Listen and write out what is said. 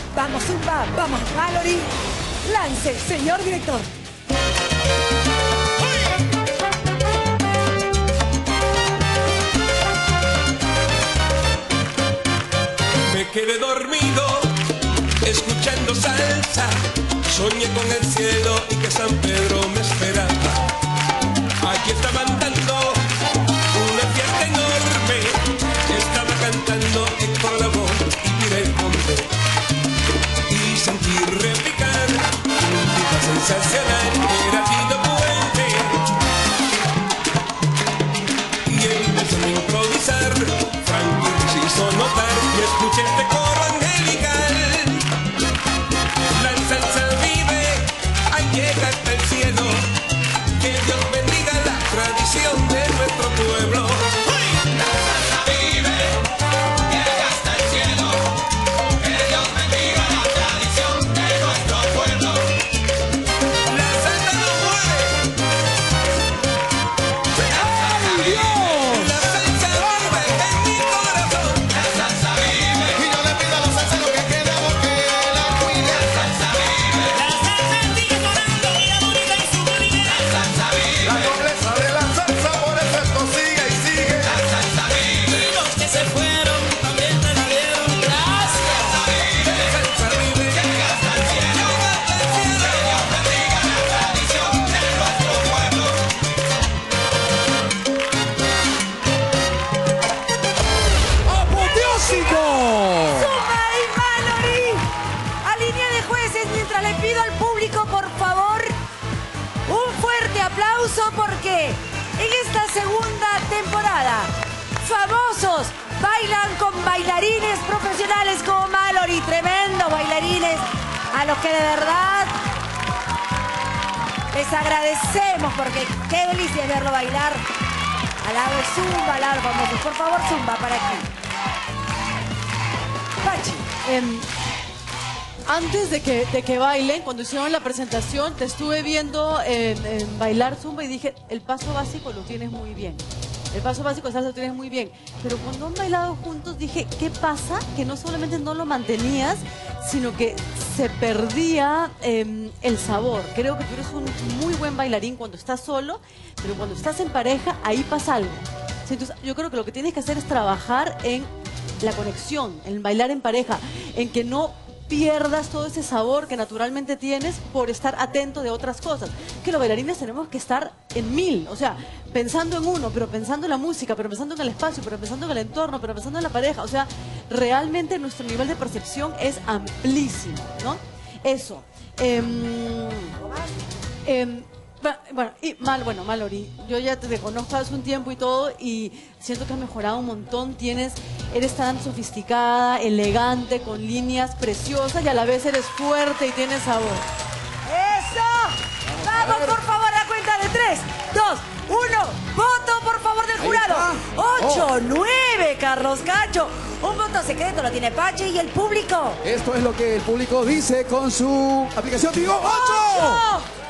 Vamos, Zumba, vamos, Mallory. Lance, señor director. Me quedé dormido escuchando salsa. Soñé con el cielo y que San Pedro me esperaba. Aquí estaban dando una fiesta enorme. Estaba cantando Héctor Lavoe y Miguel Ponte. Y sentí repicar un tipo sensacional. Era Tito Puente. Y empezó a improvisar. Frankie se hizo notar y escuché este coro angelical. La salsa vive, ahí llega hasta el cielo. Que Dios bendiga la tradición de nuestro pueblo. La salsa vive, llega hasta el cielo. Que Dios bendiga la tradición de nuestro pueblo. La salsa no muere. ¡Ay, Dios! La salsa vive en mi corazón. La salsa vive. Y yo le pido a los salseros que quedamos que la cuiden. La salsa vive. La salsa sigue sonando, mira bonita y su bonita. La salsa vive. La nobleza de la salsa, por eso esto sigue y sigue. La salsa vive. Y los que se fueron también te la dieron. Gracias. La salsa vive. Llega hasta el cielo. Que Dios bendiga la tradición de nuestro pueblo. ¡Apoteósico! Zumba y Mallory. A línea de jueces, mientras le pido al público, por favor, un fuerte aplauso porque en esta segunda temporada, famosos bailan con bailarines profesionales como Mallory, tremendos bailarines, a los que de verdad les agradecemos porque qué delicia es verlo bailar al lado de Zumba, al lado de famosos. Por favor, Zumba, para aquí. Pachi. Antes de que bailen, cuando hicieron la presentación, te estuve viendo en bailar zumba y dije, el paso básico lo tienes muy bien. El paso básico de salsa lo tienes muy bien. Pero cuando han bailado juntos dije, ¿qué pasa? Que no solamente no lo mantenías, sino que se perdía el sabor. Creo que tú eres un muy buen bailarín cuando estás solo, pero cuando estás en pareja, ahí pasa algo. Sí, entonces, yo creo que lo que tienes que hacer es trabajar en la conexión, en bailar en pareja, en que no pierdas todo ese sabor que naturalmente tienes por estar atento de otras cosas. Que los bailarines tenemos que estar en 1000, o sea, pensando en uno, pero pensando en la música, pero pensando en el espacio, pero pensando en el entorno, pero pensando en la pareja. O sea, realmente nuestro nivel de percepción es amplísimo, ¿no? Eso. Bueno, Mallory, yo ya te conozco hace un tiempo y todo, y siento que has mejorado un montón. Eres tan sofisticada, elegante, con líneas preciosas y a la vez eres fuerte y tienes sabor. ¡Eso! Vamos, por favor, a la cuenta de 3, 2, 1. Voto, por favor, del jurado. 8, 9, Carlos Cacho. Un voto secreto lo tiene Pachi y el público. Esto es lo que el público dice con su aplicación Tigo 8.